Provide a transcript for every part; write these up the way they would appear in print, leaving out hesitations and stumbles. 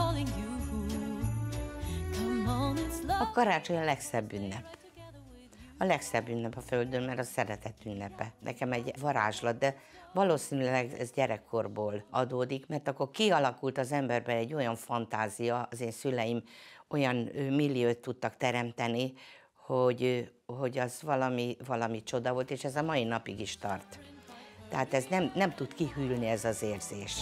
A karácsony a legszebb ünnep. A legszebb ünnep a Földön, mert a szeretet ünnepe. Nekem egy varázslat, de valószínűleg ez gyerekkorból adódik, mert akkor kialakult az emberben egy olyan fantázia, az én szüleim olyan milliót tudtak teremteni, hogy az valami csoda volt, és ez a mai napig is tart. Tehát ez nem tud kihűlni, ez az érzés.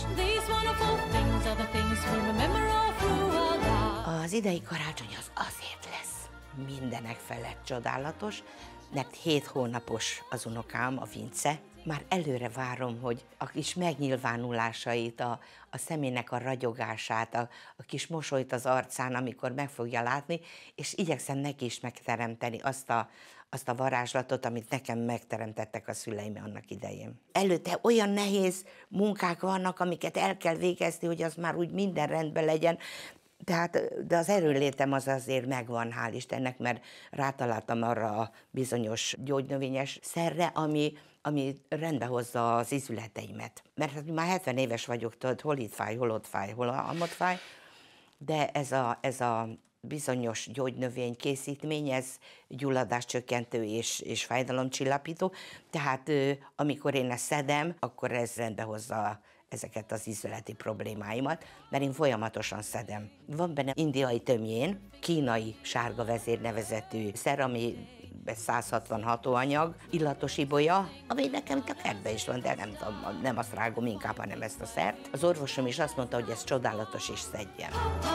Az idei karácsony az azért lesz mindenek felett csodálatos, mert 7 hónapos az unokám, a Vince. Már előre várom, hogy a kis megnyilvánulásait, a szemének a ragyogását, a kis mosolyt az arcán, amikor meg fogja látni, és igyekszem neki is megteremteni azt a varázslatot, amit nekem megteremtettek a szüleim annak idején. Előtte olyan nehéz munkák vannak, amiket el kell végezni, hogy az már úgy minden rendben legyen, de az erőnlétem az azért megvan, hál' Istennek, mert rátaláltam arra a bizonyos gyógynövényes szerre, ami rendbe hozza az ízületeimet. Mert hát már 70 éves vagyok, tudod, hol itt fáj, hol ott fáj, hol amott fáj, de ez a bizonyos gyógynövény készítmény, ez gyulladáscsökkentő és fájdalomcsillapító, tehát amikor én ezt szedem, akkor ez rendbe hozza ezeket az ízületi problémáimat, mert én folyamatosan szedem. Van benne indiai tömjén, kínai sárga vezér nevezetű szer, ami 160 hatóanyag, illatos ibolya, ami nekem itt a kertben is van, de nem azt rágom inkább, hanem ezt a szert. Az orvosom is azt mondta, hogy ez csodálatos, és szedjem.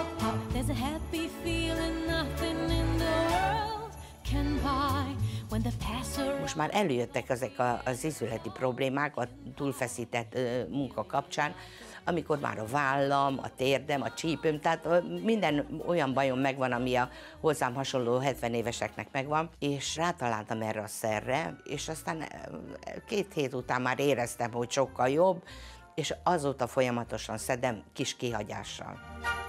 Most már előjöttek ezek az ízületi problémák a túlfeszített munka kapcsán, amikor már a vállam, a térdem, a csípőm, tehát minden olyan bajom megvan, ami a hozzám hasonló 70 éveseknek megvan, és rátaláltam erre a szerre, és aztán 2 hét után már éreztem, hogy sokkal jobb, és azóta folyamatosan szedem kis kihagyással.